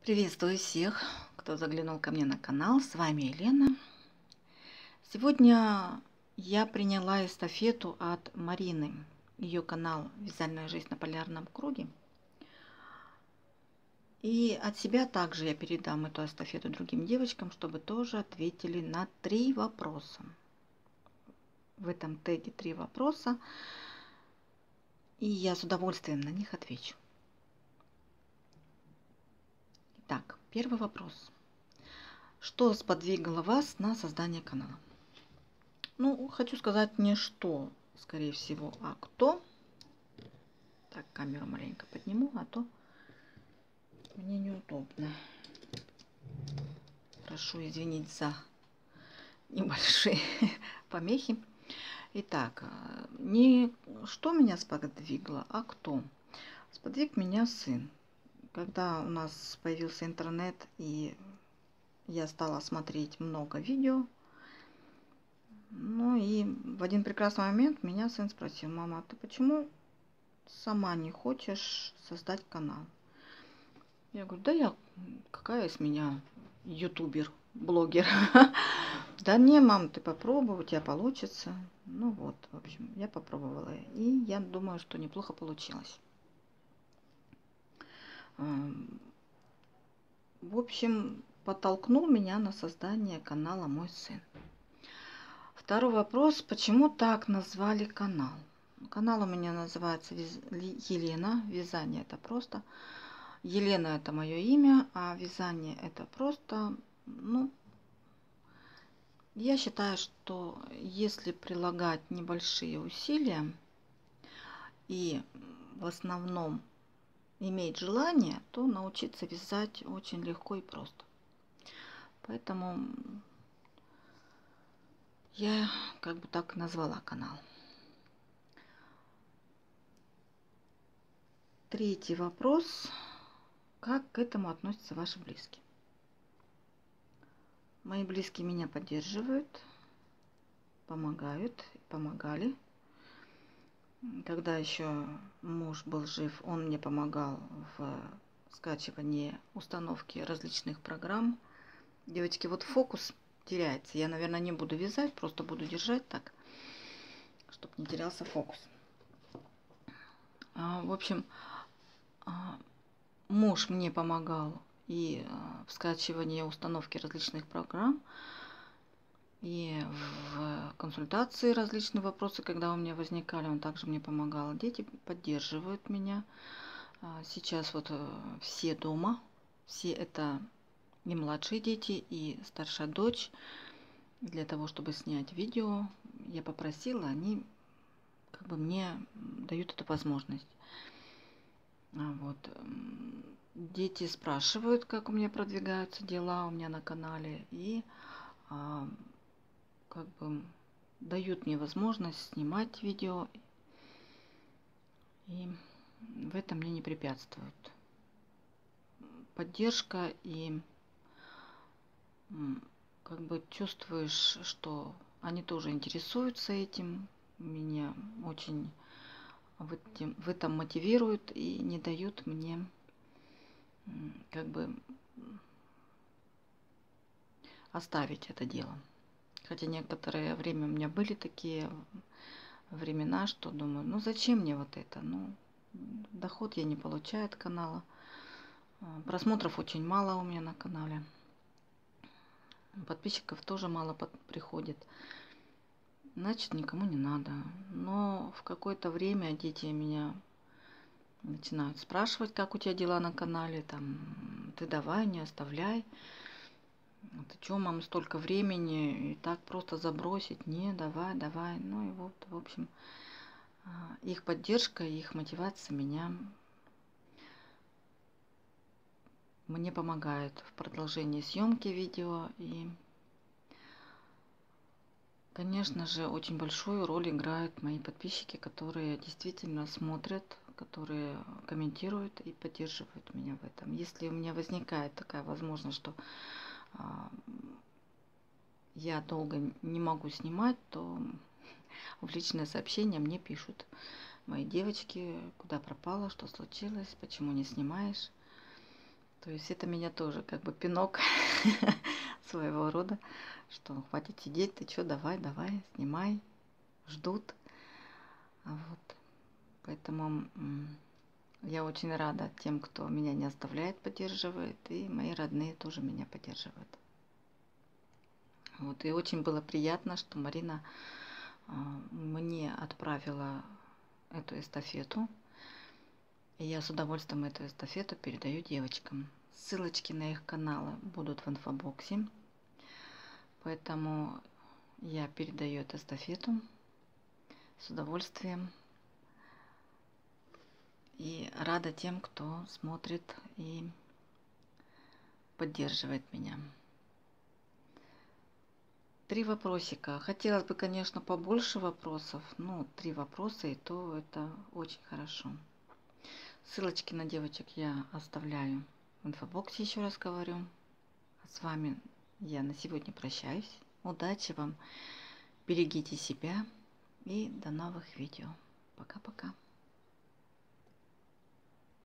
Приветствую всех, кто заглянул ко мне на канал. С вами Елена. Сегодня я приняла эстафету от Марины. Ее канал «Вязальная жизнь на полярном круге». И от себя также я передам эту эстафету другим девочкам, чтобы тоже ответили на 3 вопроса. В этом теге 3 вопроса. И я с удовольствием на них отвечу. Итак, первый вопрос. Что сподвигло вас на создание канала? Ну, хочу сказать не что, скорее всего, а кто. Так, камеру маленько подниму, а то мне неудобно. Прошу извинить за небольшие помехи. Итак, не что меня сподвигло, а кто. Сподвиг меня сын. Когда у нас появился интернет и я стала смотреть много видео, ну и в один прекрасный момент меня сын спросил: мама, а ты почему сама не хочешь создать канал? Я говорю: да какая из меня ютубер, блогер. Да не, мам, ты попробуй, у тебя получится. Ну вот, в общем, я попробовала. И я думаю, что неплохо получилось. В общем, подтолкнул меня на создание канала мой сын. Второй вопрос: почему так назвали канал? Канал у меня называется Елена. Вязание — это просто. Елена — это мое имя, а вязание — это просто. Ну, я считаю, что если прилагать небольшие усилия и в основном иметь желание, то научиться вязать очень легко и просто. Поэтому я как бы так назвала канал. Третий вопрос. Как к этому относятся ваши близкие? Мои близкие меня поддерживают, помогают, помогали. Когда еще муж был жив, он мне помогал в скачивании, установке различных программ. Девочки, вот фокус теряется. Я, наверное, не буду вязать, просто буду держать так, чтобы не терялся фокус. В общем, муж мне помогал и в скачивании, установке различных программ, и в консультации различные вопросы, когда у меня возникали, он также мне помогал. Дети поддерживают меня. Сейчас вот все дома, все это и младшие дети, и старшая дочь. Для того, чтобы снять видео, я попросила, они как бы мне дают эту возможность. Вот. Дети спрашивают, как у меня продвигаются дела у меня на канале, и как бы дают мне возможность снимать видео, и в этом мне не препятствуют. Поддержка, и как бы чувствуешь, что они тоже интересуются этим, меня очень в этом мотивируют и не дают мне как бы оставить это дело. Хотя некоторое время у меня были такие времена, что думаю, ну зачем мне вот это? Ну, доход я не получаю от канала. Просмотров очень мало у меня на канале. Подписчиков тоже мало приходит. Значит, никому не надо. Но в какое-то время дети меня начинают спрашивать, как у тебя дела на канале. Там, ты давай, не оставляй. Ты что, мам, столько времени и так просто забросить? Не, давай, давай. Ну и вот, в общем, их поддержка, их мотивация мне помогает в продолжении съемки видео. И, конечно же, очень большую роль играют мои подписчики, которые действительно смотрят, которые комментируют и поддерживают меня в этом. Если у меня возникает такая возможность, что я долго не могу снимать, то в личные сообщения мне пишут мои девочки: куда пропала, что случилось, почему не снимаешь. То есть это меня тоже как бы пинок своего рода, что хватит сидеть, ты что, давай, давай, снимай, ждут. Вот. Поэтому я очень рада тем, кто меня не оставляет, поддерживает, и мои родные тоже меня поддерживают. Вот. И очень было приятно, что Марина мне отправила эту эстафету. И я с удовольствием эту эстафету передаю девочкам. Ссылочки на их каналы будут в инфобоксе. Поэтому я передаю эту эстафету с удовольствием. И рада тем, кто смотрит и поддерживает меня. 3 вопросика. Хотелось бы, конечно, побольше вопросов. Но 3 вопроса, и то это очень хорошо. Ссылочки на девочек я оставляю в инфобоксе, еще раз говорю. А с вами я на сегодня прощаюсь. Удачи вам, берегите себя и до новых видео. Пока-пока.